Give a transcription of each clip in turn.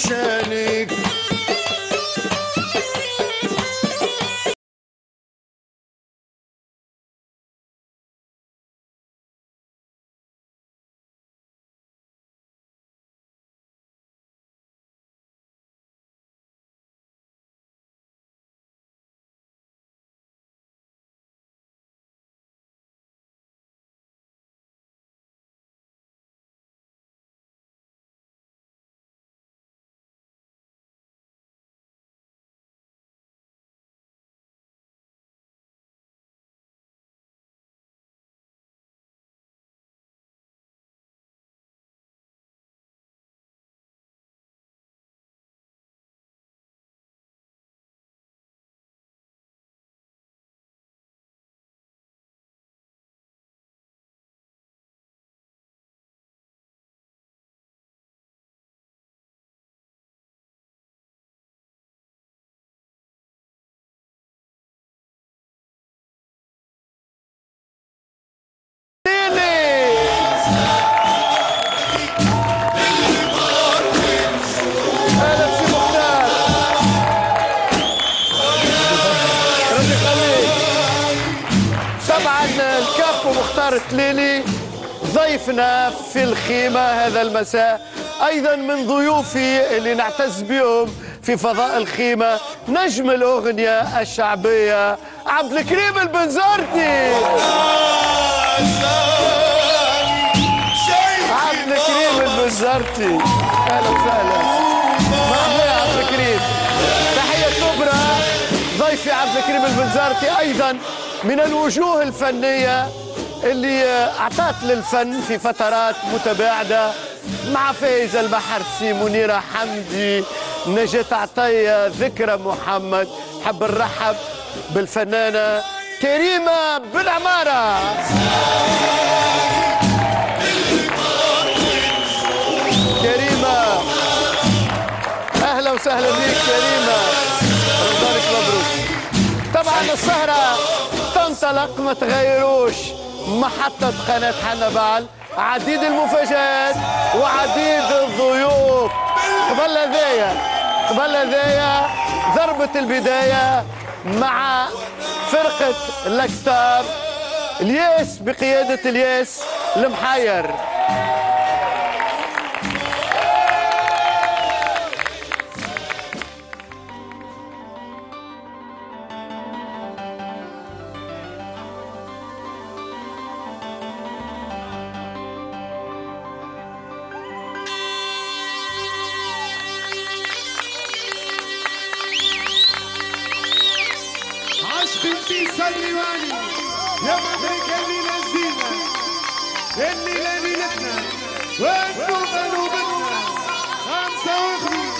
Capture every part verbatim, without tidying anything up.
شانك. ليلي ضيفنا في الخيمة هذا المساء، أيضا من ضيوفي اللي نعتز بهم في فضاء الخيمة نجم الأغنية الشعبية عبد الكريم البنزرتي. عبد الكريم البنزرتي، أهلا وسهلا. مرحبا يا عبد الكريم، تحية كبرى. ضيفي عبد الكريم البنزرتي أيضا من الوجوه الفنية اللي أعطت للفن في فترات متباعدة مع فايزة المحرسي، منيرة حمدي، نجاة عطية، ذكرى محمد. حب نرحب بالفنانة كريمة بن عمارة. كريمة أهلا وسهلا بك كريمة، رمضانك مبروك. طبعا السهرة تنطلق ما تغيروش محطة قناة حنبال، عديد المفاجآت وعديد الضيوف. قبل هذايا قبل هذايا ضربة البداية مع فرقة الأكتاب الياس بقيادة الياس المحير. بنتي سليماني يا مدرك الليلة الزينة، الليلة ليلتنا وانتم قلوبتنا خمسة وخميس.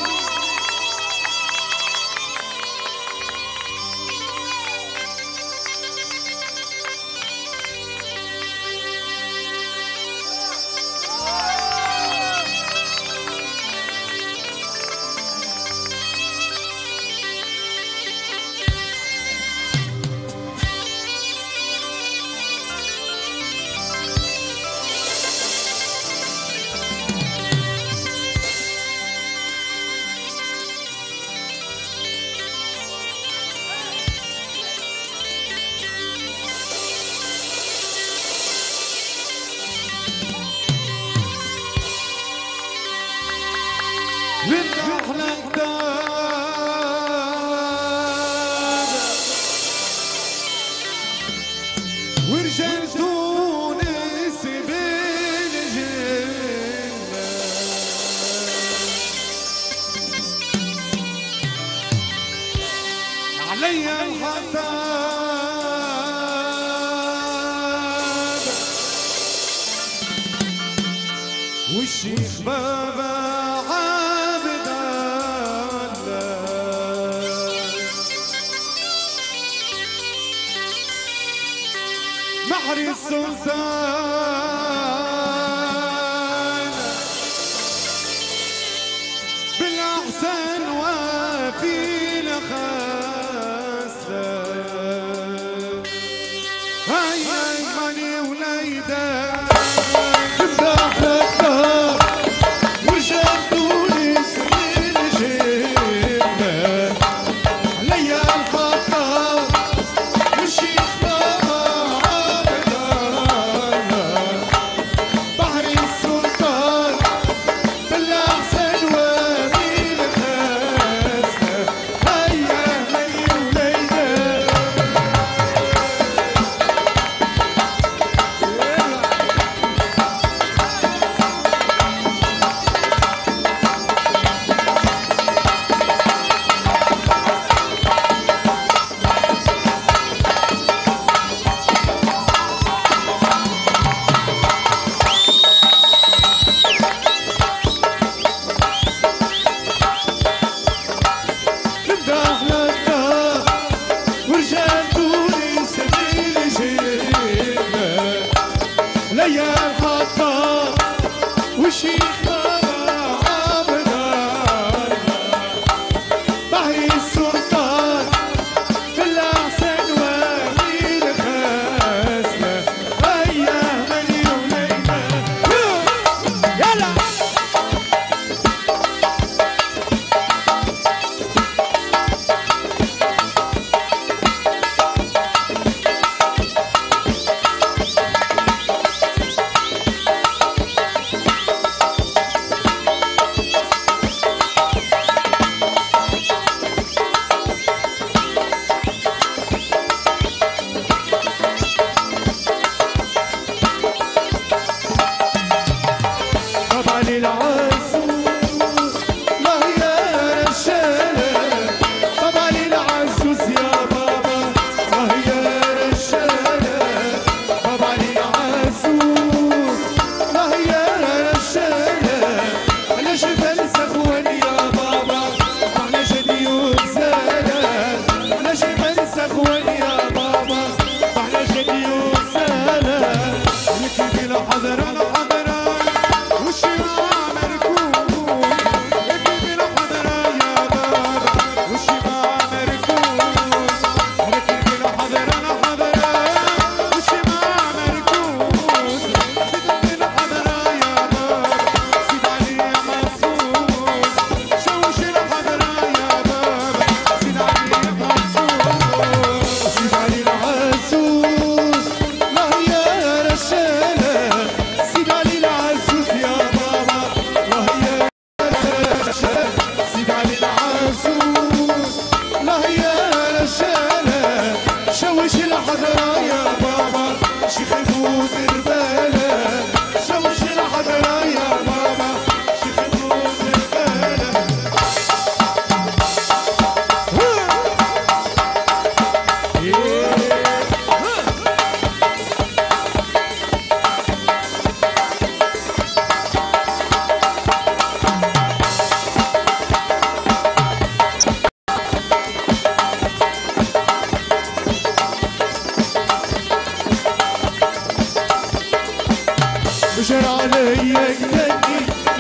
والشيخ بابا عابد الله محري السلطان بالأحسن وفينا خاصة. هاي هاي ماني وليدة تفتح لك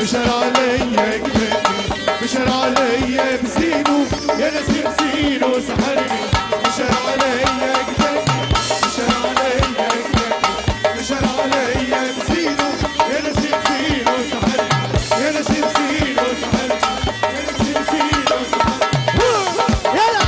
بشر عليا كبرني بشر عليا بزينو يا ناس بزينو سحرني بشر عليا كبرني بشر عليا كبرني بشر عليا بزينو يا ناس بزينو سحرني يا ناس بزينو سحرني يا ناس بزينو سحرني يلا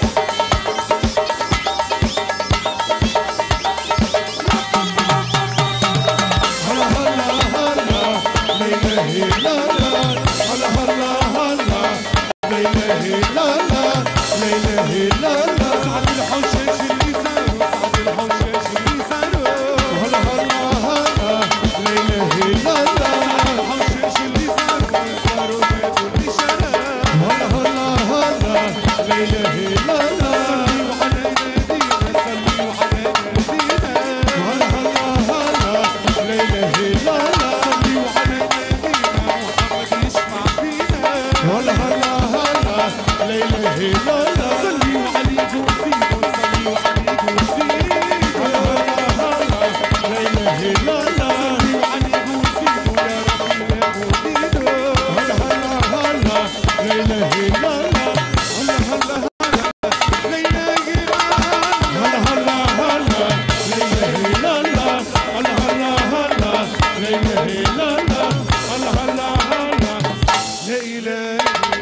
هلا هلا هلا لا اله الا الله هلا هلا هلا لا اله الا الله لا اله الا الله سعد الحوشاش اللي زاروا سعد الحوشاش اللي زاروا هلا هلا هلا لا اله الا الله سعد الحوشاش اللي زاروا زاروا جابوا لي شراب هلا هلا هلا لا اله الا الله صليوا على نبينا صليوا على نبينا هلا هلا هلا لا اله الا الله صليوا على نبينا محمد يشفع فينا هلا هلا هلا لا اله الا الله صليوا عليه وزيدوا صليوا عليه وزيدوا هلا هلا هلا لا اله الا الله صليوا عليه وزيدوا يا ربي يا مزيدوا هلا هلا هلا لا اله الا الله هلا هلا لا اله الا الله هلا هلا هلا لا اله الا الله هلا هلا هلا لا اله الا الله هلا هلا هلا لا اله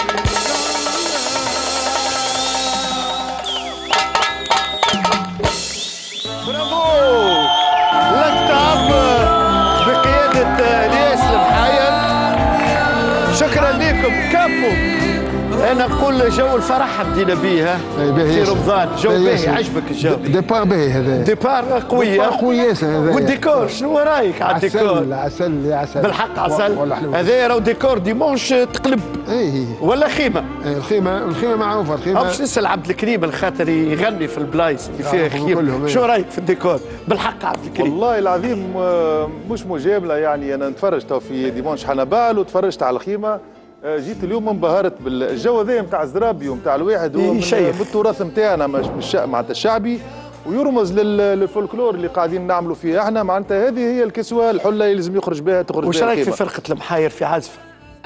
برافو لقطة بقيادة الياس المحايل. شكرا لكم كابو. انا نقول جو الفرح بدينا بيه ها في رمضان. جو باهي عجبك الجو؟ ديبار باهي هذا ديبار قوي ديبار قوي ياسر هذا. والديكور شنو رايك على الديكور؟ عسل عسل يا عسل بالحق عسل. هذا راهو ديكور ديمونش تقلب ايه ولا خيمه؟ ايه الخيمه الخيمه معروفه الخيمه. باش نسال عبد الكريم الخاطر يغني في البلايص اللي فيها خيمه. شو رايك في الديكور؟ بالحق عبد الكريم. والله العظيم مش مجامله يعني انا نتفرج تو في ديمونش حنبال وتفرجت على الخيمه. جيت اليوم انبهرت بالجو هذا نتاع الزرابي ونتاع الواحد هو من التراث نتاعنا مش معناتها الشعبي ويرمز للفولكلور اللي قاعدين نعملوا فيه احنا معناتها هذه هي الكسوه الحله اللي لازم يخرج بها تخرج بها. وش رايك في فرقه المحاير في عزفه؟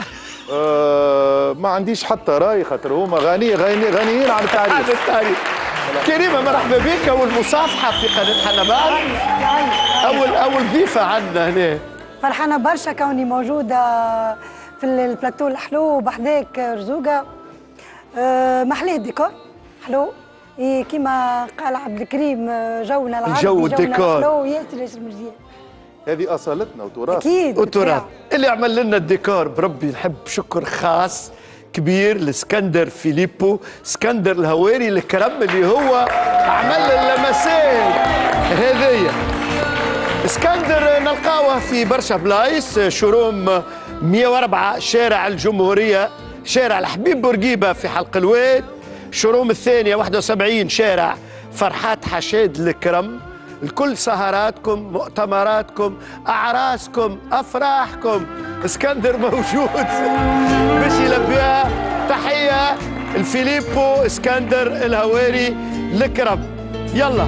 آه ما عنديش حتى راي خاطر هما غني غني غنيين عن التاريخ. عن التاريخ. كريمه مرحبا بك. اول مصافحه في قناه حنبال. اول اول ضيفه عندنا هنا. فرحانه برشا كوني موجوده في البلاتو الحلو وبحذاك رزوقه. أه محلاه الديكور حلو. إيه كيما قال عبد الكريم جونا العربي جو الديكور حلو ياسر ياسر مزيان. هذه اصالتنا وتراث. اكيد وتراث اللي عمل لنا الديكور بربي نحب شكر خاص كبير لاسكندر فيليبو اسكندر الهواري الكرم اللي هو عمل اللمسات هذيا. اسكندر نلقاوه في برشا بلايص. شوروم مئة وأربعة شارع الجمهورية شارع الحبيب بورقيبة في حلق الواد. شوروم الثانية واحد وسبعين شارع فرحات حشاد الكرم. الكل سهراتكم مؤتمراتكم أعراسكم أفراحكم اسكندر موجود باش يلبيها. تحية الفيليبو اسكندر الهواري الكرم. يلا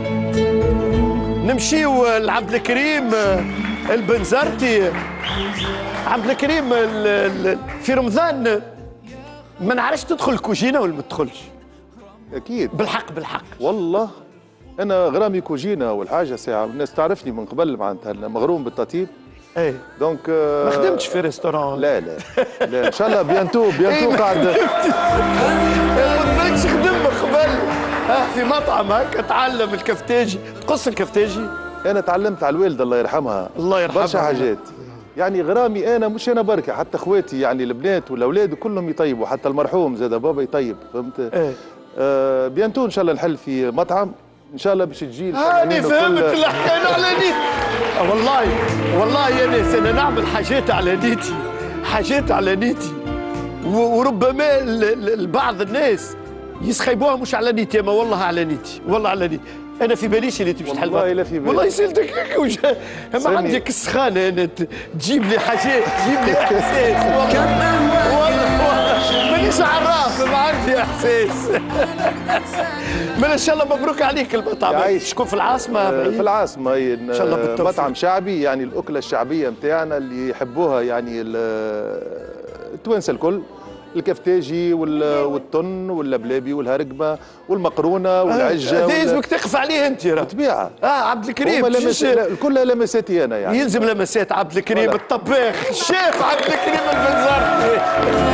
نمشيو لعبد الكريم البنزرتي. عبد الكريم في رمضان ما نعرفش تدخل الكوجينه ولا ما تدخلش؟ اكيد بالحق بالحق والله انا غرامي كوجينه اول حاجه ساعه الناس تعرفني من قبل معناتها مغروم بالتطيب. ايه دونك ما خدمتش في ريستوران؟ لا لا لا ان شاء الله بيانتو بيانتو قاعد ما خدمتش خدم قبل في مطعم هكا تعلم الكفتاجي تقص الكفتاجي. انا تعلمت على الوالده الله يرحمها الله يرحمها برشا حاجات يعني غرامي انا مش انا بركه حتى اخواتي يعني البنات والاولاد كلهم يطيبوا حتى المرحوم زاد بابا يطيب فهمت. ايه آه بيانتو ان شاء الله نحل في مطعم ان شاء الله باش تجي هاني فهمت اللي حكينا على نيتي. والله والله يا ناس انا نعمل حاجات على نيتي حاجات على نيتي وربما بعض الناس يسخيبوها مش على نيتي اما والله على نيتي والله على نيتي. انا في باليش اللي تمشي تحل والله لا في بالي والله سالتك هيك وجه ما عندك السخانه انا تجيب لي حاجات تجيب لي احساس والله والله مانيش مانيش عراف، ما عندي احساس. من ان شاء الله مبروك عليك المطعم. يعيش. شكون في العاصمه؟ في العاصمه ان شاء الله بالتوفيق. مطعم شعبي، يعني الاكله الشعبيه نتاعنا اللي يحبوها يعني التوانسه الكل، الكفتاجي والطن واللبلابي والهرقبه والمقرونه والعجه. هذا لازمك تقف عليه انت راه. طبيعه. اه عبد الكريم لمس... كلها لمساتي انا يعني. يلزم لمسات عبد الكريم ولا. الطباخ الشيف عبد الكريم البنزرتي.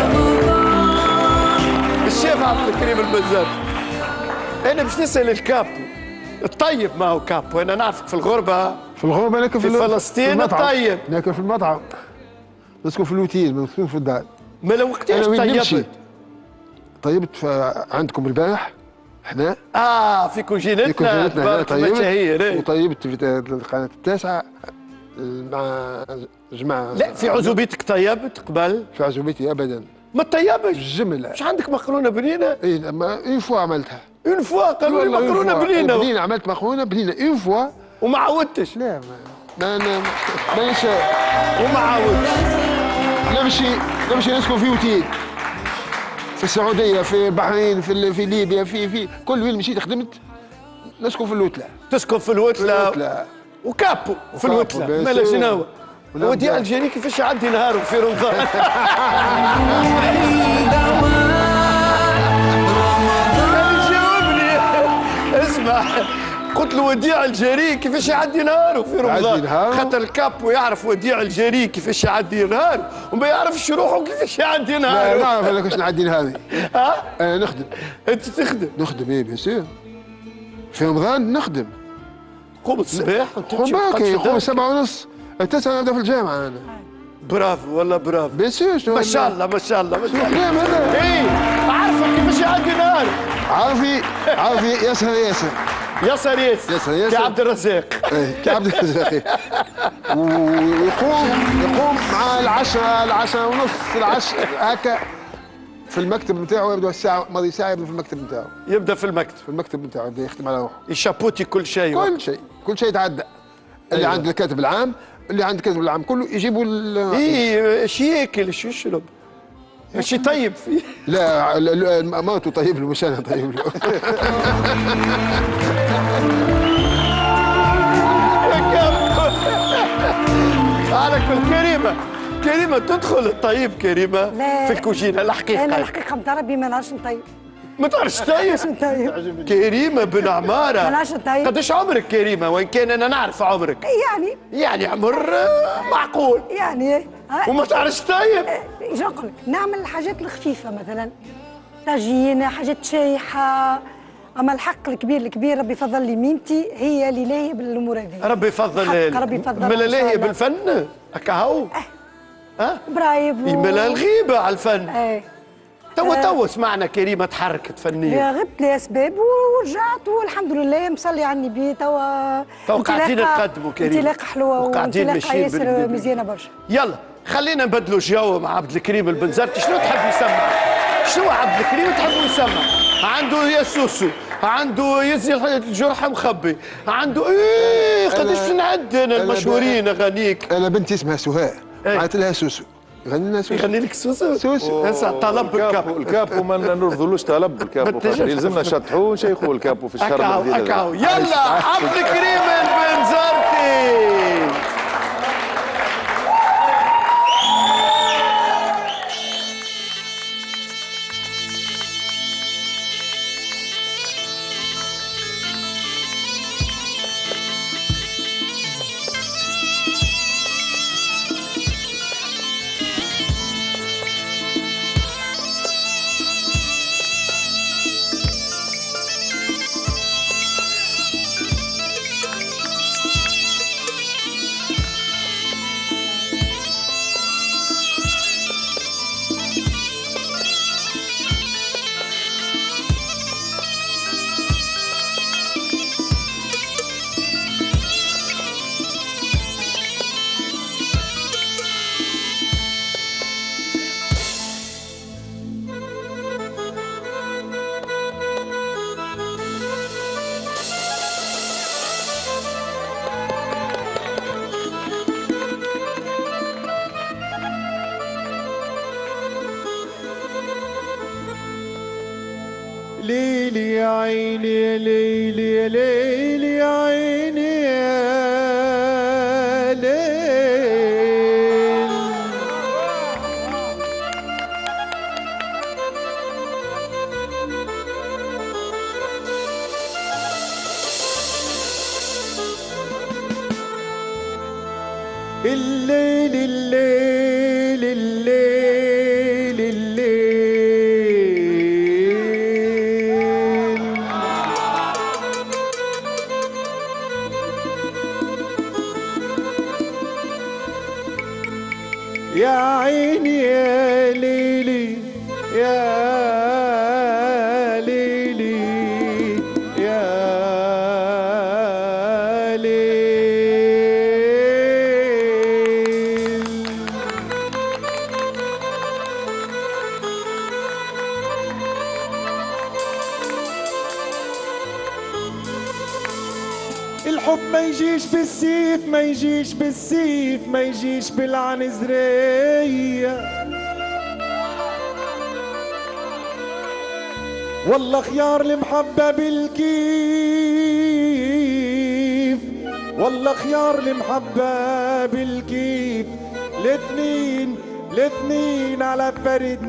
الشيف عبد الكريم البنزرتي. انا باش نسال الكابو الطيب، ما هو كابو، انا نعرفك في الغربه. في الغربه ناكل في, في فلسطين الطيب، ناكل في المطعم، نسكن في الوتيل، ما نسكن في الدار. ما لو وقتاش طيبت؟ طيبت عندكم البارح احنا اه في كوجينتنا تبارك المشاهير. وطيبت في القناه التاسعه مع جماعه. لا في عزوبيتك طيبت قبل؟ في عزوبيتي ابدا ما طيبش. الجمله مش عندك مقرونه بنينه؟ اي ما اون فوا عملتها. اون فوا قالوا لي مقرونه بنينه. بنينه عملت مقرونه بنينه اون فوا وما عودتش. لا ما ما مانيش وما عودتش. نمشي نمشي نسكن في اوتيل في السعوديه، في البحرين، في في ليبيا، في في كل وين مشيت خدمت نسكن في الوتله. تسكن في الوتله؟ في الوتله وكابو في الوتله. مالا شنو؟ ودي الجيري كيفاش يعدي نهاره في رمضان؟ جاوبني. اسمع، قلت له وديع الجري كيفاش يعدي نهاره في رمضان؟ خاطر الكابو يعرف وديع الجري كيفاش يعدي نهاره وما يعرفش روحه كيفاش يعدي نهاره. لا نعرف انا كيفاش نعدي نهاري. ها؟ انا نخدم. انت تخدم؟ نخدم ايه بيان سور. في رمضان نخدم. قوم الصباح قوم باكي، قوم سبعة ونص، التسعة نبدا في الجامعة أنا. برافو والله برافو. بيان سور. ما شاء الله ما شاء الله ما شاء الله. كلام هذا. اي عارفك كيفاش يعدي نهار. عارفي عارفي ياسر ياسر. ياسر ياسر. ياسر ياسر. كعبد الرزاق. ايه كعبد الرزاق. ويقوم يقوم مع العشرة العشرة ونص العشرة هكا في المكتب نتاعو، يبدا الساعة ماضي ساعة يبدا في المكتب نتاعو. يبدا في المكتب. في المكتب نتاعو يبدا يخدم على روحه. يشابوتي كل شيء. كل شيء كل شيء يتعدى. اللي أيوة. عند الكاتب العام، اللي عند الكاتب العام كله يجيبوا ال اي ايش ياكل ايش يشرب؟ ايش يطيب فيه؟ لا موته طيب له مش انا طيب له. على كل كريمه كريمه تدخل الطيب كريمه لا. في الكوجينه الحقيقه. انا الحقيقه متاع ربي ما نعرفش نطيب. ما تعرفش طيب؟ كريمه بن عماره. ما نعرفش طيب. قداش عمرك كريمه؟ وان كان انا نعرف عمرك. يعني يعني عمر معقول. يعني وما تعرفش طيب؟ ايش نقول لك؟ نعمل الحاجات الخفيفه مثلا طاجين، حاجات شايحه. اما الحق الكبير الكبير ربي يفضل لي ميمتي هي اللي لاهيه بالامور هذه. ربي يفضل. ربي يفضل. ملا لاهيه بالفن هكا هو. ها؟ برايفو. يملا الغيبه على الفن. ايه توا توا سمعنا كريمه تحركت فنيا. غبت لاسباب ورجعت والحمد لله مصلي على النبي. توا توا قاعدين نتقدموا كريمه. انطلاقه حلوه وانطلاقه ياسر مزيانه برشا. يلا خلينا نبدلوا جو مع عبد الكريم البنزرتي. شنو تحب يسمع؟ شنو عبد الكريم تحب يسمع؟ عنده يا سوسو، عنده يزي الجرح مخبي، عنده ايه قداش نعد انا المشهورين اغانيك. انا بنتي اسمها سهاء عيطت لها سوسو. يغني لنا سوسو. يغني لك سوسو؟ سوسو. هسه طلب الكابو. الكابو ما نرفضولوش طلب الكابو، يلزمنا نشطحوه ونشيخوه الكابو في الشهر الجديد. هكاو يلا عبد الكريم البنزرتي. ليلي يا عيني يا ليلي يا ليلي يا عيني يا ليل. الليل الليل الليل الليل يا عيني يا ليلي يا ليلي يا ليل. الحب ما يجيش بالسيف ما يجيش بالسيف ما يجيش بالعنزرية. والله خيار المحبة بالكيف والله خيار المحبة بالكيف. الاثنين الاثنين على فرد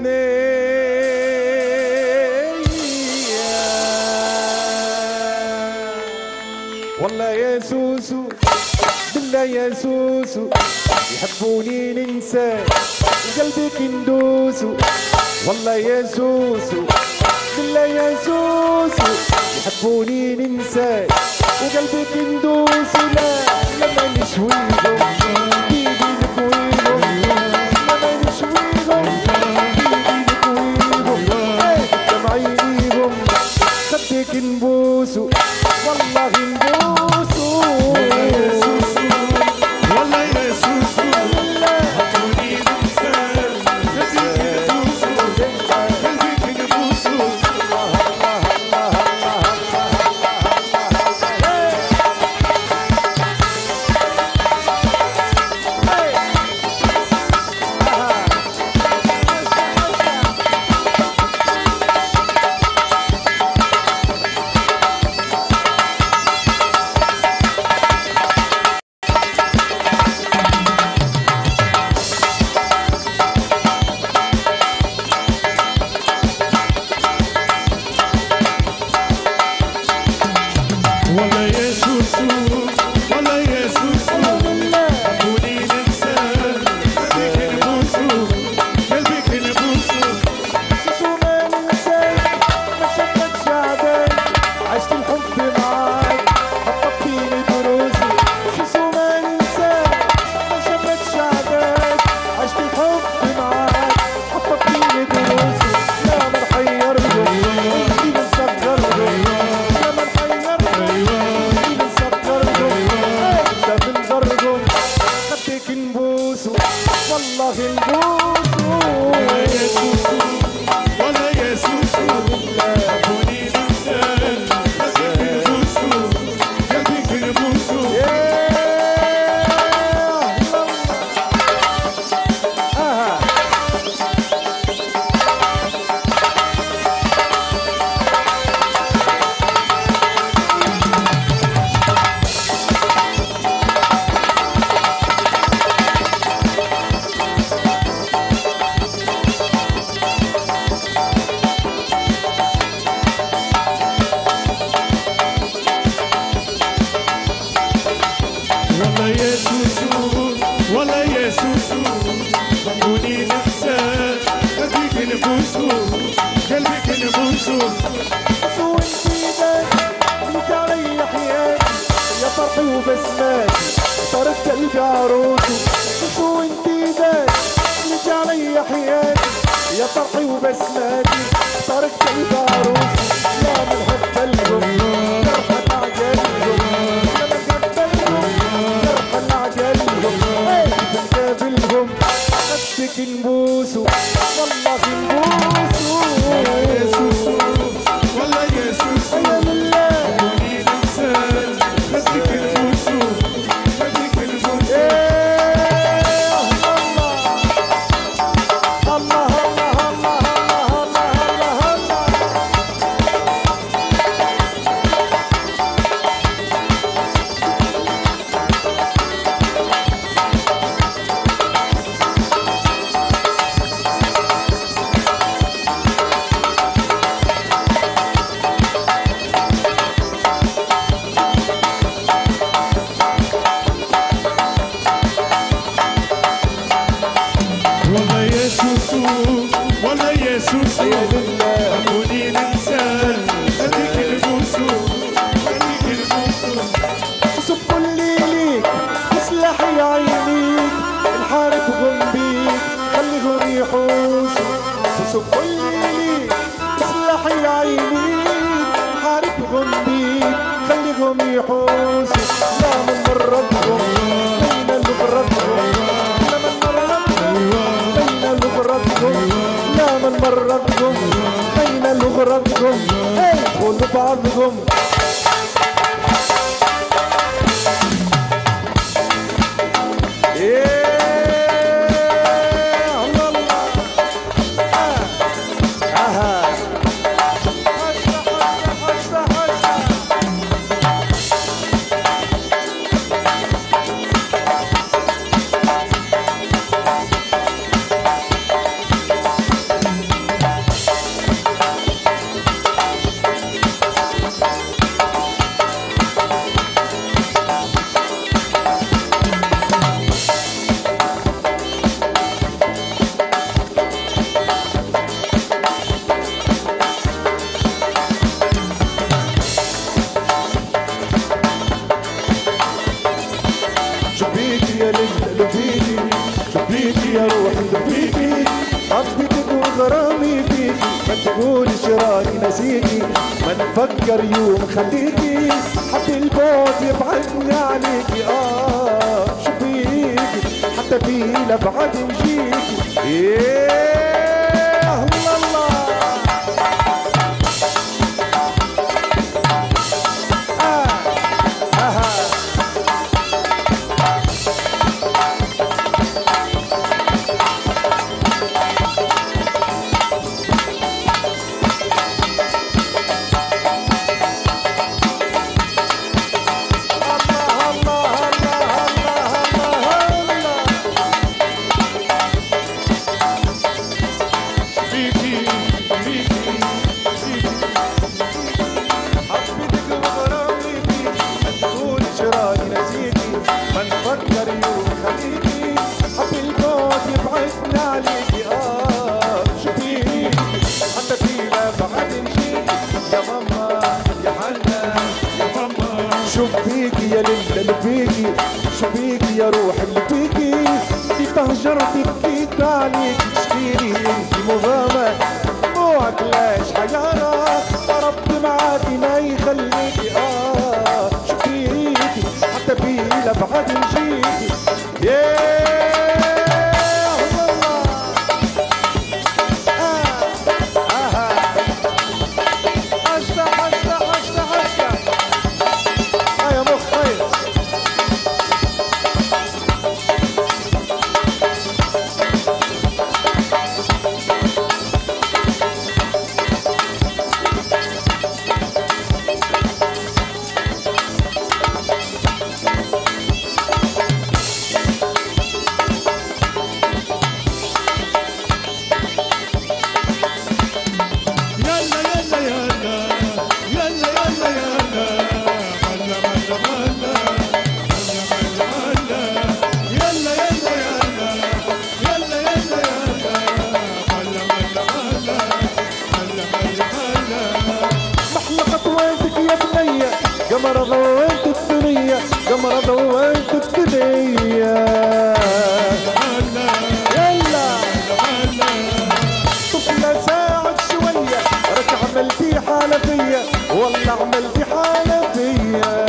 والله يا سوسو بالله يا سوسو يحبوني ننسى وقلبك ندوسو. والله يا سوسو بالله يا سوسو يحبوني ننسى وقلبك ندوسو. لا لما نشويهم بيدي نكويهم لما نشويهم بيدي نكويهم دمعينيهم خدك نبوسو والله نبوسو. يا سوسو والله يا سوسو حبوني ننسى قلبك نبوسو قلبك نبوسو. والله يا سوسو والله يا سوسو حبوني ننسى قلبك نبوسو قلبك نبوسو. سوسو ما ننساك ما شفتكش عداك عشت الحب معاك حطبتيني دروسي. سوسو ما ننساك ما شفتكش عداك عشت الحب معاك حطبتيني دروسي. لا ما نحيرهم نجي نصغرهم لا ما نحيرهم خدك نبوسو والله نبوسو. يا سوسو والله يا سوسو حبوني ننسى قلبك نبوسو قلبك نبوسو. والله يا سوسو والله يا سوسو حبوني ننسى قلبك نبوسو قلبك نبوسو. سوسو انتي انت علي حياتي يا فرحي وبسماتي صارت قلبي عروسو. سوسو انتي انت علي حياتي يا فرحي وبسماتي صارت قلبي عروسو. لا من هبلهم نرحل عجلهم نقابلهم خدك نبوسو والله نبوسو. يا سوسو والله يا سوسو حبوني ننسى خدك نبوسو خدك نبوسو. الله الله الله الله الله الله الله سوسو والله يا سوسو عموني الانسان هديك البوسو هديك البوسو سوسو كل ليك تسلحي عينيك الحارب غنبيك خليهم يحوسوا سوسو كل ليك تسلحي عينيك الحارب غنبيك خليهم يحوسوا لا من مرضهم بين الغرضهم لا من مرضهم بين الغرضهم لا من مرضهم بين الغرضهم قولوا بعضهم شبيكي يا ليلى لبيكي شبيكي يا روحي لبيكي حبيتك وغرامي فيكي ما تقولش راني نسيكي ما نفكر يوم خليكي حب البعد يبعدني عليكي اه شبيكي حتى في لبعد نجيكي ايه الله الله آه. آه. شبيكي يا ليلى لبيكي شبيكي يا روحي لبيكي انتي تهجرتي بكيت عليكي تشكيلي انتي مغامة موعك لاش حيارة ربي معاكي ما يخليكي اه شبيكي حتى في لبعد نجيكي ياه والله آه آه عشتا عشتا عشتا عشتا يا مخ خير قمر ضويت الدنيا قمر ضويت الدنيا يلا طفلة ساعد شوية رك عملتي حالة فيا والله عملتي حالة فيا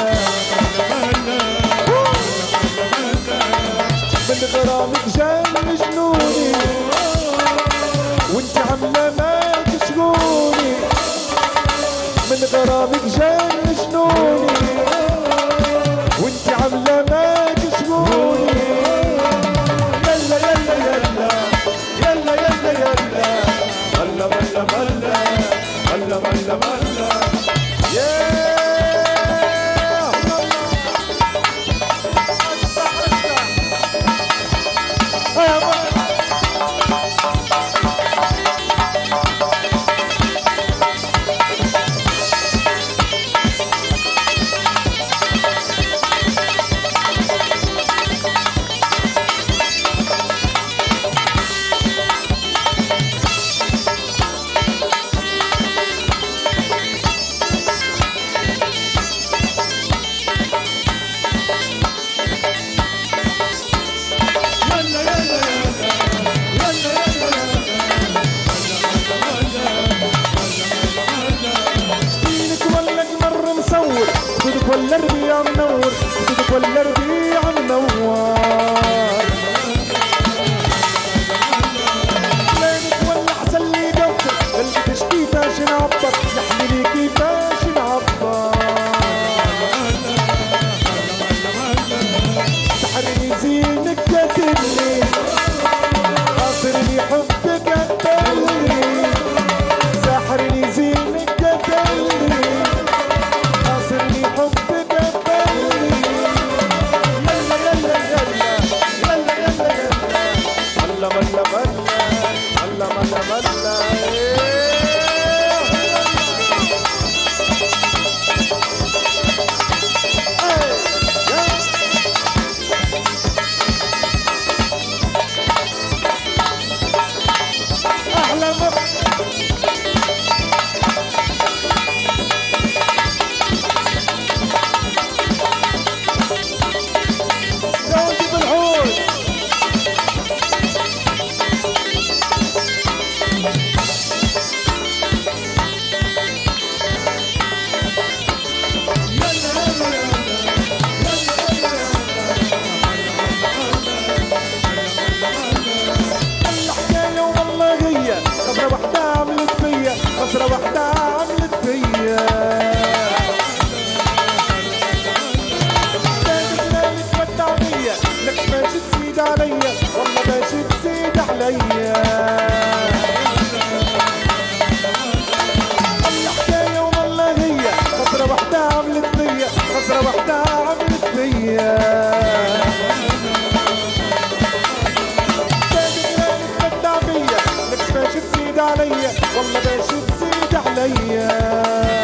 من غرامك جن جنوني وانت عاملة ما تشغوني من غرامك جن جنوني وانت عامله ما تشغوني يلا يلا يلا يلا يلا يلا ملا ملا ملا ملا ملا ملا ولا ربيع منور ليلك ولا عسل لي دفتر قلبك كيفاش نعبر يحملي كيفاش نعبر سحرني زينك قتلني خاطرني حبك قتلني سحرني زينك قتلني خاطرني حبك قتلني يلا يلا يلا يلا يلا يلا ملا ملا ملا ملا ملا ملا خسرة وحدة عملت فيا دايما تمتع بيا لك باش تزيد عليا والله باش تزيد عليا الحكاية والله هي خسرة وحدة عملت فيا خسرة وحدة عملت فيا دايما تمتع بيا لك باش تزيد عليا والله باش تزيد عليا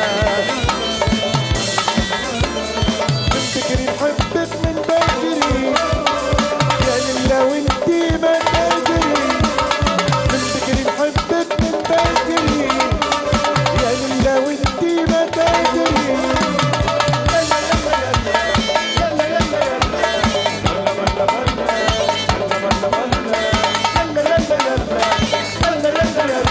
من بكري نحبك من بكري يا لله وانتي ما تدري من بكري نحبك من بكري يا لله وانتي ما تدري يلا يلا يلا يلا يلا يلا يلا يلا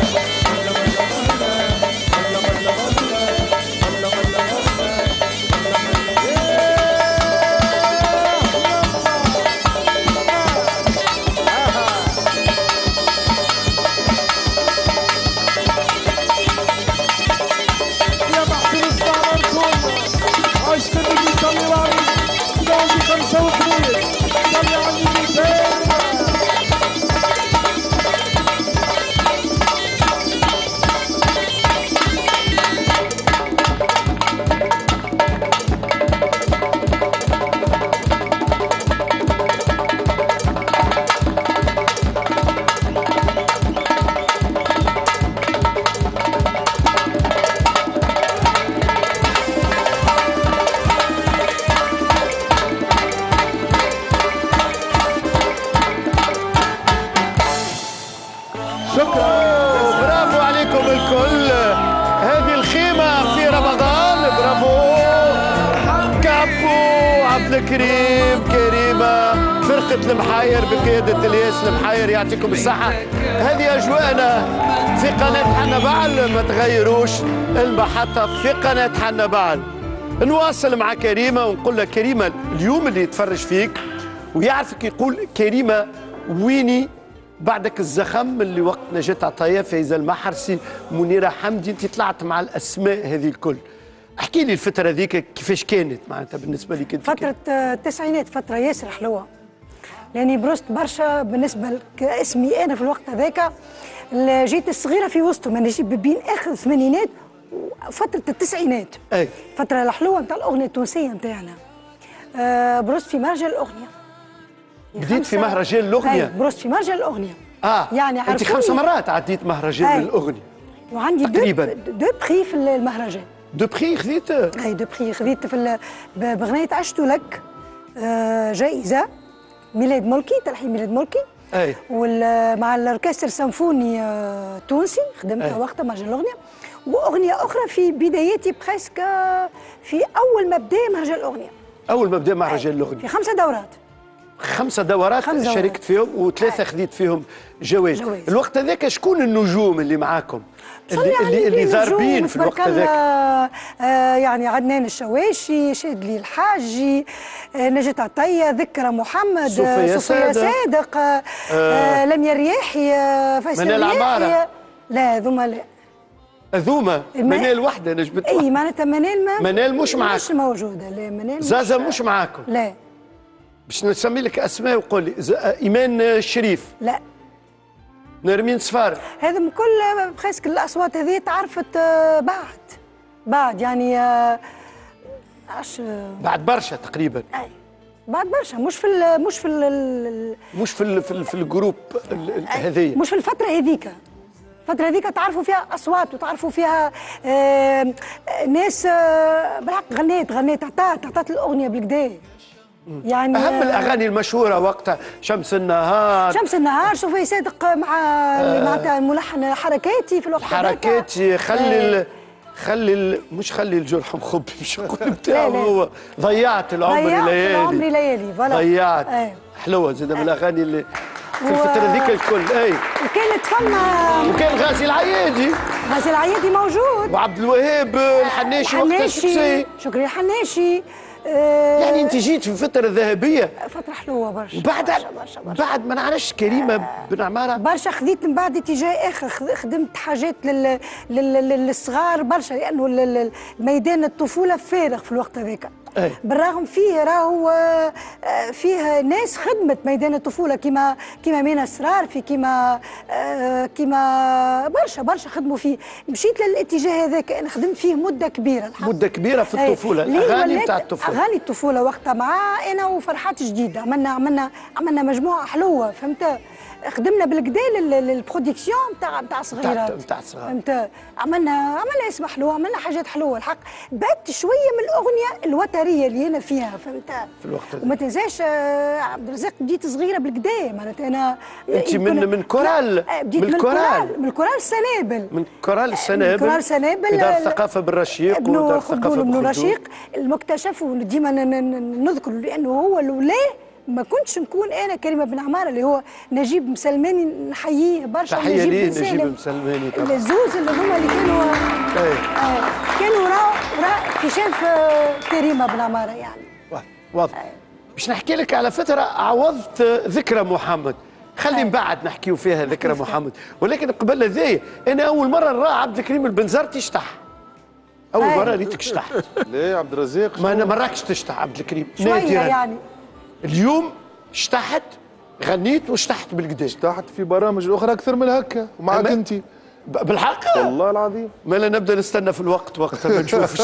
برافو عليكم الكل. هذه الخيمة في رمضان. برافو كابو عبد الكريم كريمة فرقة المحاير بقيادة الياس المحاير يعطيكم الصحة. هذه أجواءنا في قناة حنا بعل، ما تغيروش المحطة في قناة حنا بعل. نواصل مع كريمة ونقول لك كريمة اليوم اللي يتفرج فيك ويعرفك يقول كريمة ويني بعدك الزخم اللي وقت نجاة عطايا فايزة المحرسي منيرة حمدي، انت طلعت مع الاسماء هذه الكل. احكي لي الفترة هذيك كيفاش كانت معناتها بالنسبة لك انت؟ فترة التسعينات فترة ياسر حلوة، لاني برست برشا بالنسبة لاسمي انا في الوقت هذاك. جيت الصغيرة في وسطهم، انا جيت بين اخر الثمانينات وفترة التسعينات. اي فترة الحلوة نتاع الاغنية التونسية نتاعنا. أه برست في مهرجان الاغنية. بديت في مهرجان الاغنية؟ برست في مهرجان الاغنية. اه يعني انت خمس مرات عديت مهرجان أي. الاغنية. وعندي تقريبا دو, دو بخي في المهرجان. دو بخي خذيت؟ اي دو بخي خذيت في بغنية عشت لك آه جائزة ميلاد ملكي، تلحين ميلاد ملكي. اي ومع الاوركستر السيمفوني التونسي خدمتها وقتها مهرجان الاغنية. واغنية اخرى في بداياتي بريسك في اول ما بدا مهرجان الاغنية. اول ما بدا مهرجان الاغنية في خمسة دورات. خمسة دورات خمسة شاركت فيهم وثلاثة خذيت فيهم جوائز. جوائز. الوقت هذاك شكون النجوم اللي معاكم؟ اللي يعني اللي, اللي نجوم ضاربين في الوقت تبارك الله، هذاك؟ آه يعني عدنان الشواشي، شادلي الحاجي، آه نجاة عطية، ذكرى محمد، صوفيا صوفيا صادق، صادق، آه آه لميا رياحي، آه فيصل منال رياحي. عمارة. لا ذوما لا. هذوما الم- منال وحده نجبت اي وحدة. معناتها منال ما منال مش معاك. مش موجودة. لا منال زازا مش معاكم. لا باش نسمي لك اسماء وقول لي. ز- ايمان الشريف، لا نرمين صفار، هذم كل بخاسك الاصوات هذه تعرفت آه، بعد بعد يعني آه، عش بعد برشا تقريبا. اي بعد برشا، مش في ال مش في ال مش في ال في, ال في الجروب ال- ال- هذية. مش في الفترة هذيك. الفترة هذيك تعرفوا فيها أصوات وتعرفوا فيها آه ناس آه بالحق غنيت غنيت عطات عطات الأغنية بالكدا يعني. اهم آه، الاغاني المشهوره وقتها شمس النهار، شمس النهار، شوفي صادق مع معناتها الملحن حركاتي في الوقت هذاك. حركاتي، خلي آه. ال... خلي ال... مش خلي الجرح مخبي، مش نقول لا، بتاعه لا. هو ضيعت العمر ضيعت ليالي. العمر ليالي فوالا. ضيعت آه. حلوه زاد من الاغاني اللي في و- الفتره ذيك الكل. اي وكانت فما وكان غازي العيادي غازي العيادي موجود، وعبد الوهاب الحناشي وقتها الحناشي، سكسي. شكري الحناشي. آه يعني انت جيت في الفتره الذهبيه فترة حلوة برشا. وبعد برشا برشا برشا. بعد ما نعرفش كريمه بن عماره. برشا خذيت من بعد اتجاه اخر، خذ- خدمت حاجات لل... لل... لل- للصغار برشا، لانه ال- ال- ميدان الطفوله فارغ في الوقت هذاك. أي. بالرغم فيه راهو آه، آه، فيه ناس خدمت ميدان الطفوله كيما كيما مينا اسرار، في كيما آه، كيما برشا برشا خدموا فيه. مشيت للاتجاه هذاك، انا خدمت فيه مده كبيره الحق. مده كبيره في أي. الطفوله، ليه الاغاني ولات بتاع الطفوله. اغاني الطفوله وقتها مع انا وفرحات جديده، عملنا عملنا عملنا مجموعه حلوه فهمت. خدمنا بالكدا للبرودكسيون نتاع نتاع صغيرات نتاع الصغار. فهمت. عملنا عملنا اسم حلو، عملنا حاجات حلوه الحق. بعدت شويه من الاغنيه الوتريه اللي انا فيها فهمت. في الوقت هذا. وما تنساش آه، عبد الرزاق بديت صغيره بالكدا معناتها انا. أنت من- كنا- من كورال. لا، بديت من من الكورال. الكورال من الكورال السنابل من كورال السنابل. من كورال السنابل في دار الثقافه بالرشيق ابن ودار خلدون الثقافه ابن بالخلدون. رشيق المكتشف، وديما ن- ن- نذكر لانه هو لولاه ما كنتش نكون انا كريمه بن عماره اللي هو نجيب مسلماني، نحييه برشا. تحية ونجيب ليه بن سالم. نجيب مسلماني طبعا. الزوز اللي هما اللي كانوا أي. آه كانوا راهو راهو اكتشاف آه، كريمه بن عماره يعني. واضح واضح. باش نحكي لك على فتره عوضت ذكرى محمد، خلي من بعد نحكيو فيها ذكرى محمد، ولكن قبل هذايا انا اول مره نرى عبد الكريم البنزرتي يشطح. اول أي. مره ريتك شطحت. ليه عبد الرزاق؟ ما انا مراكش تشطح عبد الكريم شويه نادراً. يعني. اليوم شطحت، غنيت وشطحت بالكدا. تحت في برامج اخرى اكثر من هكا ومعك أما- انت. ب- بالحق والله العظيم. ما لا نبدا نستنى في الوقت وقتها ما نشوفش.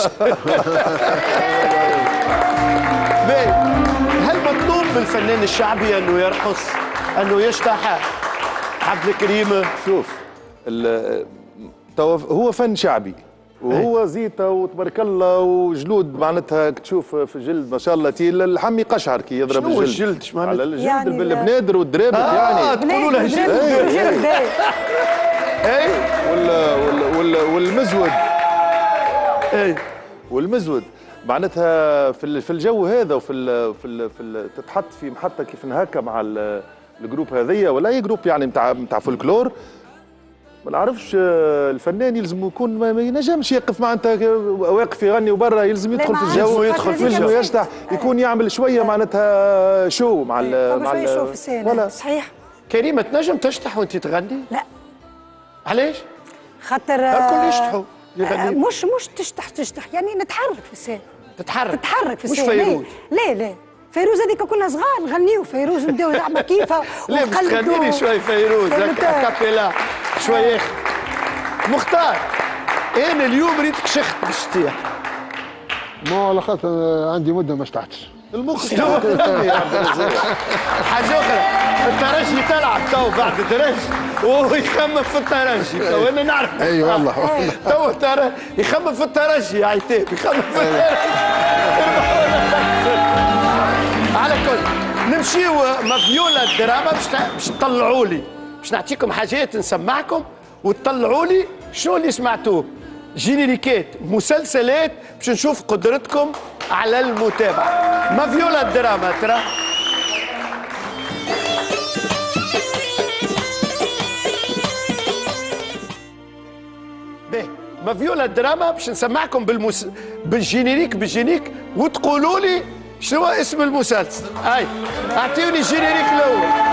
باهي. هل مطلوب بالفنان الشعبي انه يرقص، انه يشطح عبد الكريم؟ شوف ال- توا هو فن شعبي وهو زيته وتبارك الله وجلود معناتها تشوف في الجلد ما شاء الله تي الحمي قشعر كي يضرب شنو الجلد. الجلد؟ اش معناتها؟ على الجلد يعني بالبنادر والدرابط آه يعني. تقولوا له جلد. إيه، جلد اي وال وال وال والمزود اي والمزود معناتها في ال- في الجو هذا وفي ال في ال في ال تتحط في محطه كيف هكا مع ال- الجروب هذيا ولا اي جروب يعني نتاع نتاع فولكلور. ما نعرفش آه، الفنان يلزم يكون ما ما ينجمش يقف معناتها واقف يغني وبرا، يلزم لا، يدخل ما في عادش الجو، يدخل في يلزم الجو. يشطح، أي. يكون يعمل شويه معناتها شو مع ال فما مع شويه ال- شوف في السنه ولا صحيح. كريمه تنجم تشطح وانت تغني؟ لا علاش؟ خاطر الكل آه، يشطحوا آه، يغني. مش مش تشطح تشطح يعني نتحرك في السنه. تتحرك تتحرك في مش السنه. فيروز. لا لا فيروز هذيك كنا صغار نغنيو فيروز نبداو زعما كيفها لا باش تغني شوي فيروز فهمت؟ هكا كابيلا شوي اخر. مختار انا اليوم ريتك شخت باش تطيح. ما على خاطر عندي مده ما شطحتش. المخ شنو؟ حاجه اخرى الترجي تلعب تو بعد الترجي وهو يخمم في الترجي تو انا نعرف. اي والله تو ترى يخمم في الترجي يا عتاب يخمم في الترجي. على كل نمشيو مفيولا الدراما باش باش تطلعوا لي، باش نعطيكم حاجات نسمعكم وتطلعوا لي شنو اللي سمعتوه. جينيريكات مسلسلات باش نشوف قدرتكم على المتابعه. مافيولا الدراما ترى مفيولا الدراما باش نسمعكم بالمس... بالجينيريك بالجينيك وتقولوا لي شنو اسم المسلسل. هاي اعطيوني الجينيريك الاول.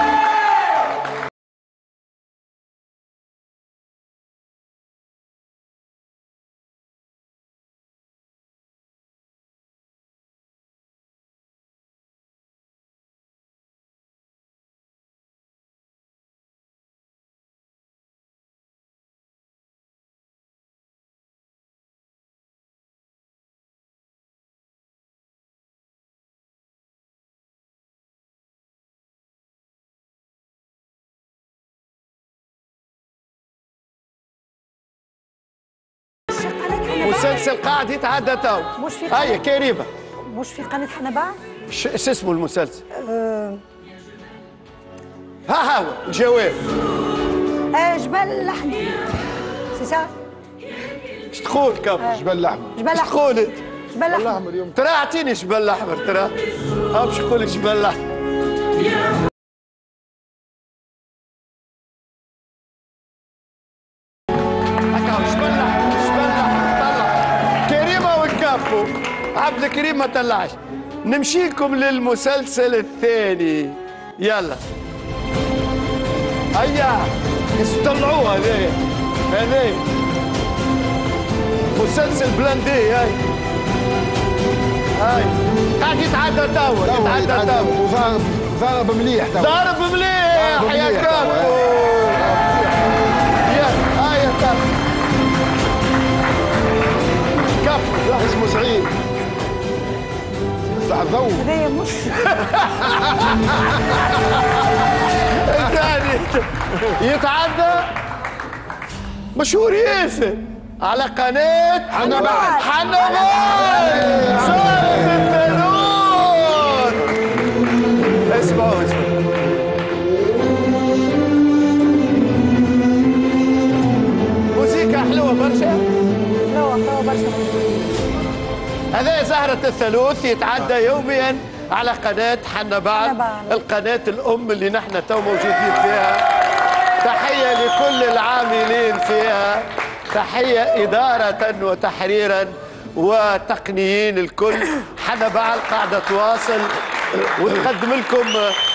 مسلسل قاعد يتعدى تو. مش في هيا كريمه. مش في قناه حنبال؟ ايش اسمه المسلسل؟ أه... ها هو الجواب. آه جبل الاحمر. سي سا. ايش تقول كم؟ آه. جبل الاحمر. جبل ايش الاحمر. تقول انت؟ جبل الاحمر اليوم ترى اعطيني جبل الاحمر ترى. ها باش نقول لك جبل الاحمر. عبد الكريم ما طلعش. نمشي لكم للمسلسل الثاني. يلا هيا طلعوه هذايا هذايا مسلسل بلاندي. هاي هاي قاعد يتعدى توا يتعدى توا وضارب ضارب مليح توا ضارب مليح يا كابو. يا هاي يا كابو كابو اسمه سعيد صح الضوء. هذايا مش الثاني يتعدى مشهور ياسر على قناة حنبال. حنبال صارت الثالوث. اسمعوا اسمعوا موسيقى حلوة برشا. حلوة حلوة برشا. هذا زهرة الثالوث يتعدى يوميا على قناة حنبال، القناة الأم اللي نحن تو موجودين فيها. تحية لكل العاملين فيها، تحية إدارة وتحريرا وتقنيين الكل. حنبال قاعدة تواصل وتقدم لكم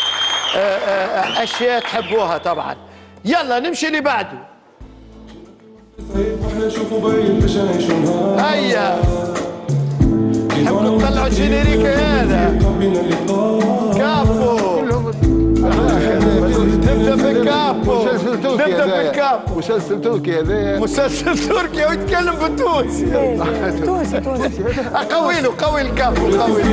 أشياء تحبوها طبعا. يلا نمشي اللي بعده. هيا نحب نطلعوا الجينيريك هذا كابو. نبدا بالكابو. مسلسل تركي نبدا هذايا. بالكابو. مسلسل تركي هذايا. مسلسل تركي ويتكلم بالتونسي. تونسي تونسي. قوي له قوي الكابو قوي.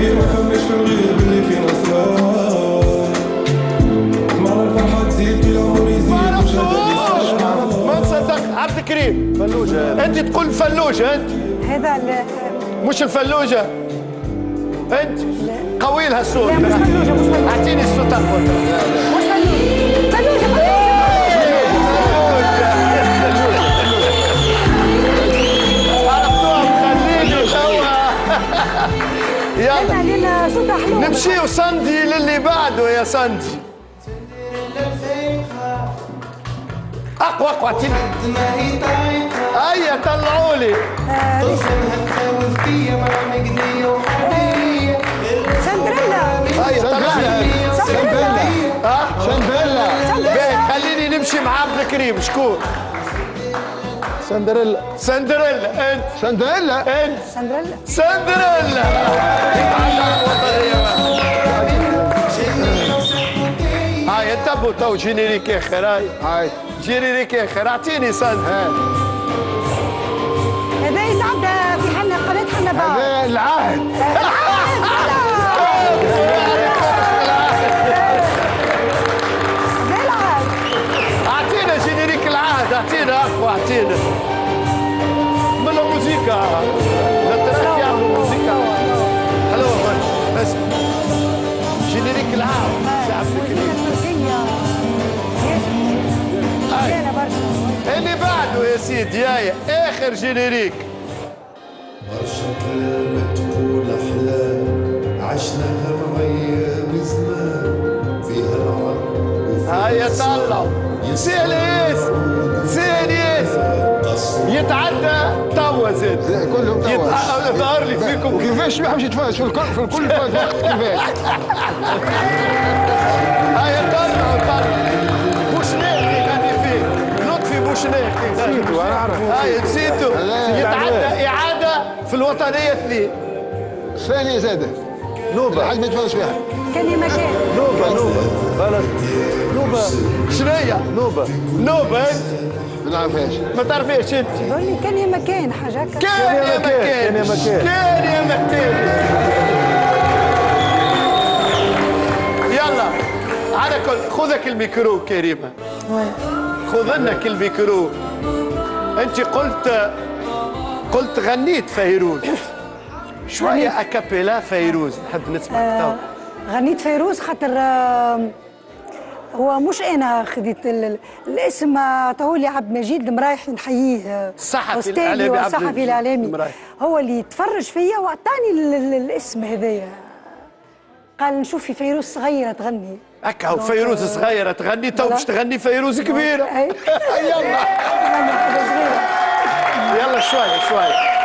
ما نصدق. عبد الكريم فلوجة. انت تقول فلوجة انت. هذا مش الفلوجة انت. قوي لها الصوت. لا مش فلوجة مش فلوجة. اعطيني الصوت اكبر. مش فلوجة. فلوجة فلوجة. عرفتوها مخليني توا. يلا لنا صوت حلو. نمشيو ساندي للي بعده يا ساندي. اقوى اقوى اعطيني. هيا طلعوا لي. سندريلا. هيا طلع لي. سندريلا. ها سندريلا. باهي خليني نمشي مع عبد الكريم. شكون؟ سندريلا. سندريلا انت. سندريلا. انت. سندريلا. سندريلا. هاي انتبهوا تو جينيريك اخر. هاي هاي جينيريك اخر. اعطيني سند. هذا يتعدى في حنا قناة حنبال. هذا العهد. اعطينا جينيريك العهد. اعطينا اقوى. اعطينا من الموسيقى. التراك يعملوا موسيقى حلوه برشا. اسمع جينيريك العهد. اللي بعده يا سيدي. يايا اخر جينيريك. برشا كلام تقول احلام عشناها معايا بزمان فيها العرب. هيا طلعوا. سيل ياس سيل ياس يتعدى زاد كلهم توا ظهر لي فيكم وكيفاش ما يحبش يتفرج في الكل في الكل فات وقت كيفاش هاي طلعوا طلعوا بوشناقي غني فيه لطفي بوشناقي نسيتو انا نعرف هاي نسيتو يتعدى اعاده في الوطنيه اثنين ثانية زادة نوبة حد ما يتفرج فيها كان يا مكان نوبه نوبه خلاص نوبه شنيا نوبه نوبه ما نعرفهاش ما تعرفيش انت قولي كان يا مكان حاجه هكا كان يا مكان كان يا مكان كان يا مكان يلا على كل خذك الميكرو كريمه خذ لك الميكرو انت قلت قلت غنيت فيروز شويه اكابيلا فيروز نحب نسمعك آه غنيت فيروز خاطر آه هو مش انا خديت الاسم عطاهولي عبد المجيد المرايح نحييه الصحفي الاعلامي عبد الصحفي الاعلامي هو اللي تفرج فيا واعطاني الاسم هذايا قال نشوف في فيروز صغيره تغني هكا هو فيروز صغيره تغني تو باش تغني فيروز كبيره يلا يلا شويه شويه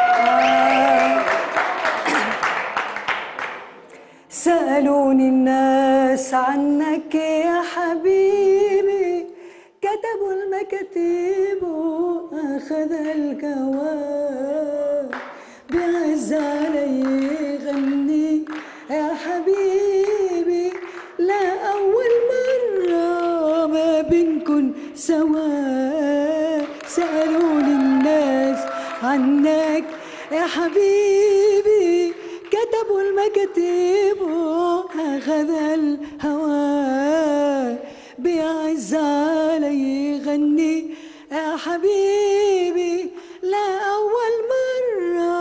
سألوني الناس عنك يا حبيبي كتبوا المكاتيب وأخذ الجواب بيعز علي غني يا حبيبي لا أول مرة ما بنكن سوا سألوني الناس عنك يا حبيبي كتبوا المكاتيب وأخذ الهوى بيعز علي غني يا حبيبي لا أول مرة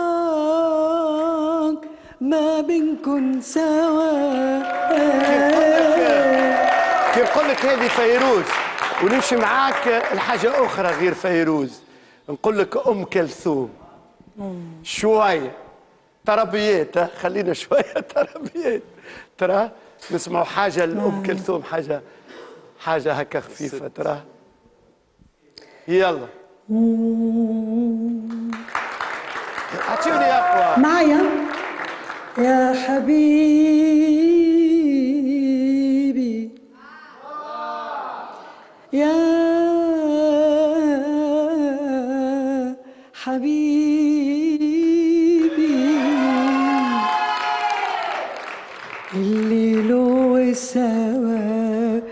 ما بنكن سوا كي نقول لك هذه فيروز ونمشي معاك الحاجة أخرى غير فيروز نقول لك أم كلثوم شوية طربيات خلينا شويه طربيات ترى نسمعوا حاجه لام كلثوم حاجه حاجه هكا خفيفه ترى يلا اعطيوني اقوى معايا يا حبيبي يا حبيبي الليل والسوا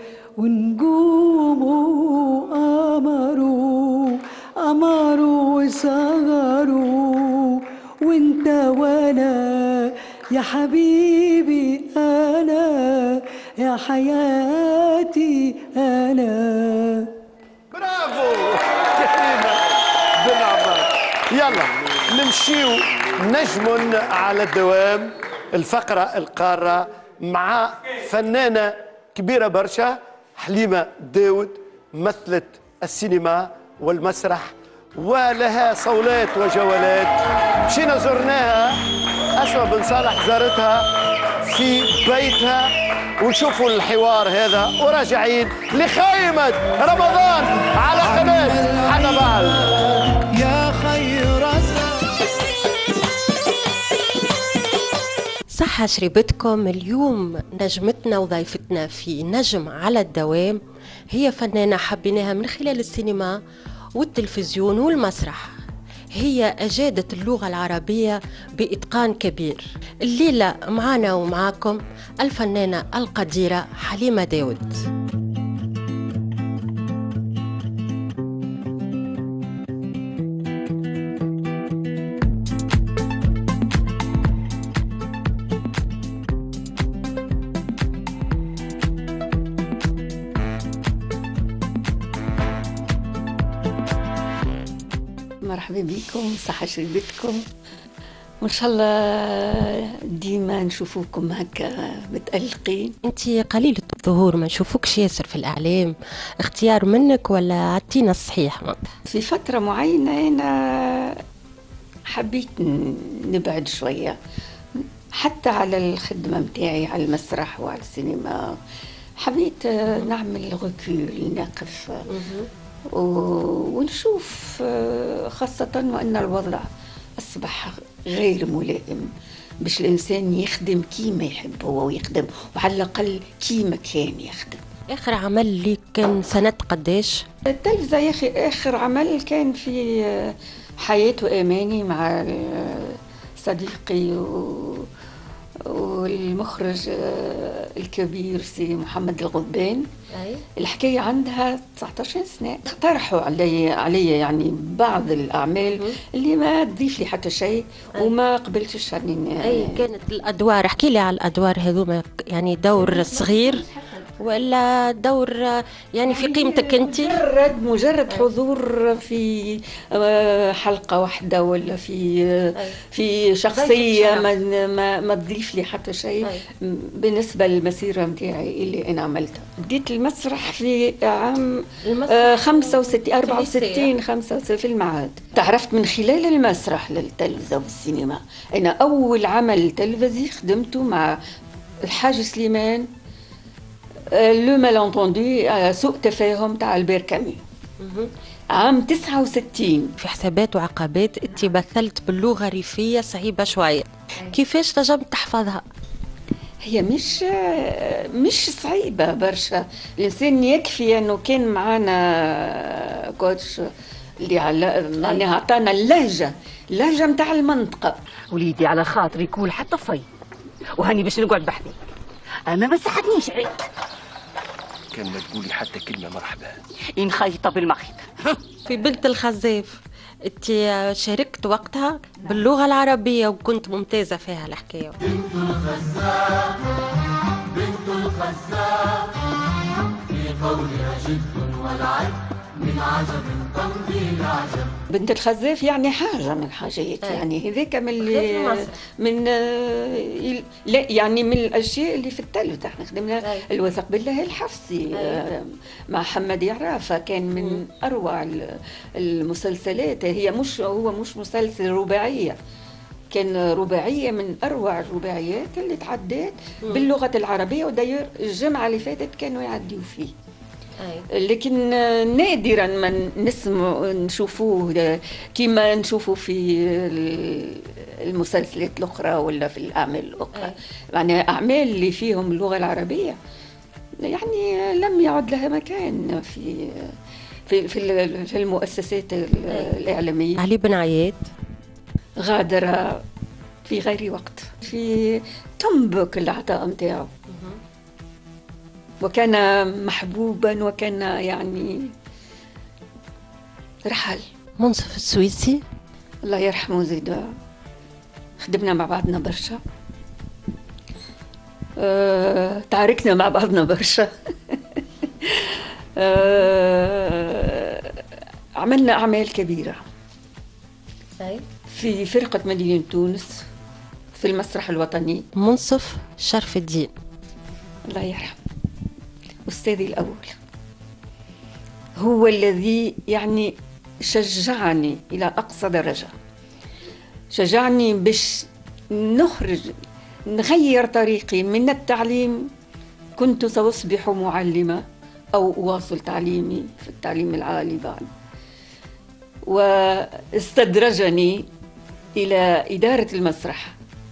ونجومه قمروا قمروا وصغروا وانت وانا يا حبيبي انا يا حياتي انا برافو كريمه بن عباس يلا نمشيو نجم على الدوام الفقرة القارة مع فنانة كبيرة برشا حليمة داود مثلت السينما والمسرح ولها صولات وجولات مشينا زرناها أسماء بن صالح زارتها في بيتها ونشوفوا الحوار هذا وراجعين لخيمة رمضان على قناة حنبال يا خير صحة شربتكم. اليوم نجمتنا وضيفتنا في نجم على الدوام هي فنانة حبيناها من خلال السينما والتلفزيون والمسرح. هي أجادت اللغة العربية بإتقان كبير. الليلة معنا ومعاكم الفنانة القديرة حليمة داود. مرحبا بكم، صحة شربتكم، وإن شاء الله ديما نشوفوكم هكا متألقين. أنت قليلة الظهور، ما نشوفوكش ياسر في الإعلام، اختيار منك ولا عطينا الصحيح؟ في فترة معينة أنا حبيت نبعد شوية حتى على الخدمة متاعي على المسرح وعلى السينما، حبيت نعمل ركول، نقف ونشوف، خاصة وأن الوضع أصبح غير ملائم باش الإنسان يخدم كيما يحب هو ويخدم، وعلى الأقل كيما كان يخدم. آخر عمل اللي كان سنة قداش؟ التلفزة يا أخي آخر عمل كان في حياة وأماني مع صديقي و... والمخرج الكبير سي محمد الغبان. أي. الحكاية عندها تسعطاش سنة. اقترحوا علي علي يعني بعض الأعمال اللي ما تضيف لي حتى شيء وما قبلتش يعني. أي كانت الأدوار، احكي لي على الأدوار هذوما، يعني دور صغير ولا دور يعني في قيمتك انت؟ مجرد مجرد حضور في حلقه واحده ولا في في شخصيه ما ما, ما تضيف لي حتى شيء بالنسبه للمسيره نتاعي اللي انا عملتها. بديت المسرح في عام خمسة وستين أربعة وستين خمسة وستين في المعهد. تعرفت من خلال المسرح للتلفزه والسينما. انا اول عمل تلفزي خدمته مع الحاج سليمان، لو مالونتوندي، سوء تفاهم تاع البير كامي، عام تسعة وستين. في حسابات وعقبات انت مثلت باللغه الريفيه صعيبه شويه، كيفاش نجمت تحفظها؟ هي مش مش صعيبه برشا، الانسان يكفي انه كان معانا كوتش اللي على معناها عطانا اللهجه اللهجه نتاع المنطقه. وليدي على خاطري يكون حتى في وهاني باش نقعد بحدي، انا ما ساعدنيش عيد. كان ما تقولي حتى كلمه مرحبا. إن خايطه بالمخيط. في بنت الخزاف انت شاركت وقتها باللغه العربيه وكنت ممتازه فيها الحكايه. بنت الخزاف بنت الخزاف في قولها جد ولعب من عجب تمضي العجب. بنت الخزاف يعني حاجه من حاجات، يعني هذاك من اللي من لا يعني من الاشياء اللي في التلفزه. احنا خدمنا الوثق بالله الحفصي مع محمد يعرافه، كان من اروع المسلسلات. هي مش هو مش مسلسل رباعيه، كان رباعيه من اروع الرباعيات اللي تعدات باللغه العربيه، وداير الجمعه اللي فاتت كانوا يعديوا فيه. لكن نادرا ما نسمع نشوفوه كيما نشوفوه في المسلسلات الاخرى ولا في الاعمال الاخرى. يعني اعمال اللي فيهم اللغه العربيه يعني لم يعد لها مكان في في في, في المؤسسات الاعلاميه. علي بن عياد غادر في غير وقت، في تنبك العطاء نتاعو، وكان محبوبا وكان يعني رحل. منصف السويسي الله يرحمه زيد، خدمنا مع بعضنا برشا، أه، تعاركنا مع بعضنا برشا. أه، عملنا أعمال كبيرة في فرقة مدينة تونس في المسرح الوطني. منصف شرف الدين الله يرحمه أستاذي الأول، هو الذي يعني شجعني إلى أقصى درجة، شجعني باش نخرج نغير طريقي من التعليم. كنت سأصبح معلمة أو أواصل تعليمي في التعليم العالي بعد، واستدرجني إلى إدارة المسرح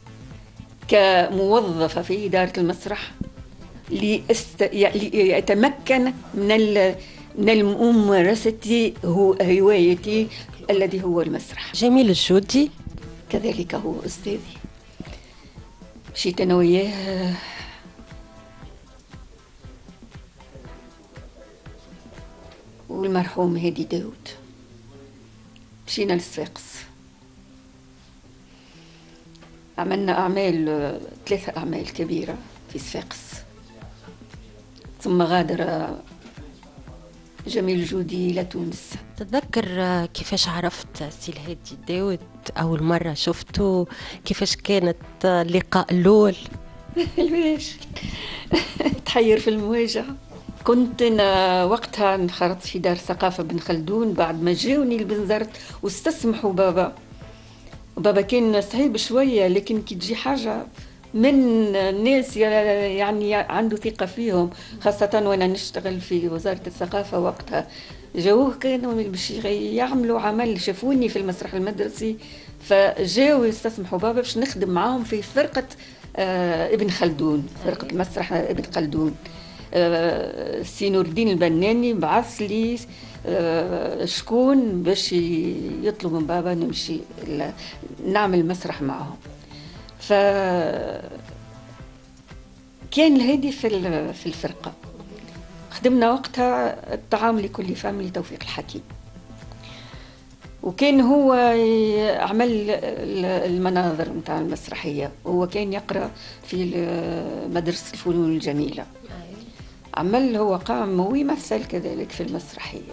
كموظفة في إدارة المسرح ليست... ليتمكن من ال... من الممارسة هو هوايتي الذي هو المسرح. جميل الجودي كذلك هو أستاذي، مشيت أنا وياه والمرحوم هادي داود، مشينا للصفاقس، عملنا أعمال ثلاثة أعمال كبيرة في صفاقس، ثم غادر جميل الجودي إلى تونس. تتذكر كيفاش عرفت سي الهادي داود أول مرة شفته؟ كيفاش كانت اللقاء الأول؟ ليش تحير في المواجهة. كنت أنا وقتها انخرطت في دار ثقافة بن خلدون بعد ما جاوني البنزرت واستسمحوا بابا. بابا كان صعيب شوية، لكن كي تجي حاجة من الناس يعني عنده ثقة فيهم، خاصة وأنا نشتغل في وزارة الثقافة وقتها. جاوه كانوا باش يعملوا عمل، شافوني في المسرح المدرسي فجاوا يستسمحوا بابا باش نخدم معاهم في فرقة آه ابن خلدون، فرقة المسرح ابن خلدون. آه سي نور الدين البناني بعث لي آه شكون باش يطلب من بابا نمشي نعمل مسرح معهم. ف كان الهادي في في الفرقة. خدمنا وقتها الطعام لكل فم لتوفيق الحكيم، وكان هو عمل المناظر نتاع المسرحية، وهو كان يقرأ في مدرسة الفنون الجميلة. عمل هو قام ويمثل كذلك في المسرحية،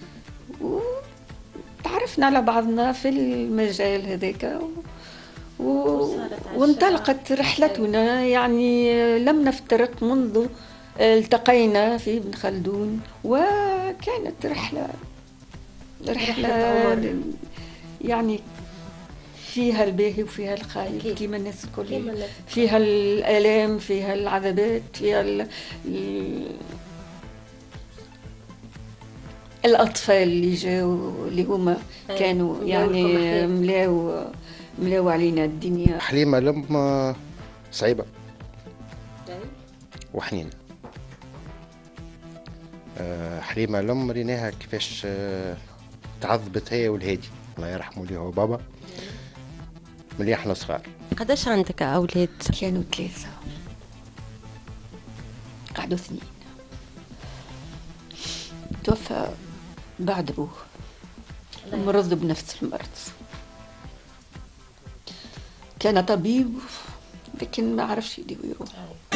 وتعرفنا على بعضنا في المجال هذاك و... وانطلقت رحلتنا، يعني لم نفترق منذ التقينا في ابن خلدون، وكانت رحلة رحلة يعني فيها الباهي وفيها الخايب كما الناس الكل، فيها الآلام، فيها العذابات، فيها ال... الأطفال اللي جاوا اللي هما كانوا يعني ملاو ملاو علينا الدنيا. حليمة لم صعيبة وحنينة. حليمة لم ريناها كيفاش تعذبت هي والهادي الله يرحمه ليه هو بابا ملي احنا صغار. قداش عندك أولاد؟ كانوا ثلاثة، قعدوا اثنين، توفى بعد أبوه مرض بنفس المرض. كان طبيب لكن ما عرفش يدير يروح.